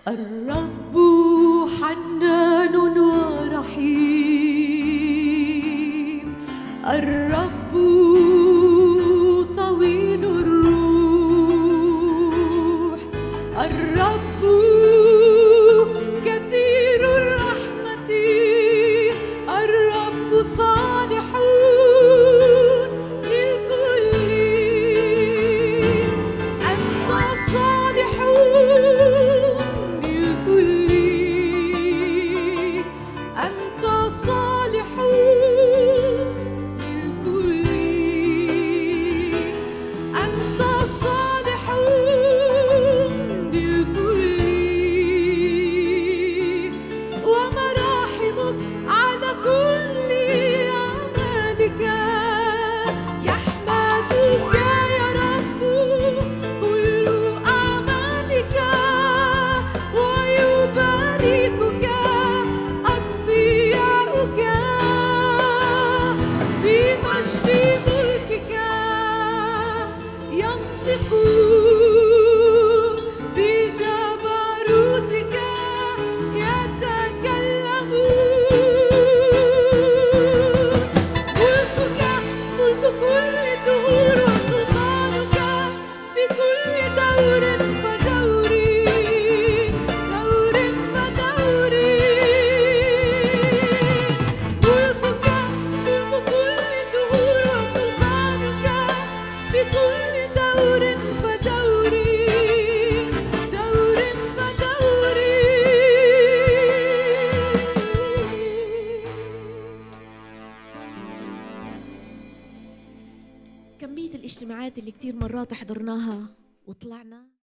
الرب حنان ورحيم، الرب طويل الروح، الرب كثير الرحمة، الرب صالح للكل. أنت صالح للكل، أنت صالح للكل، أنت صالح للكل، ومراحمك على كل أعمالك. يحمدك يا رب كل أعمالك، ويباركك أتقياؤك بمجد ملكك. ينطقون بجبروتك، يتكلمون. ملكك ملك كل الدهور، وسلطانك في كل دور فدور، دور فدور. ملكك ملك كل الدهور، وسلطانك في كل دور فدور، دور فدور. كمية الاجتماعات اللي كتير مرات حضرناها وطلعنا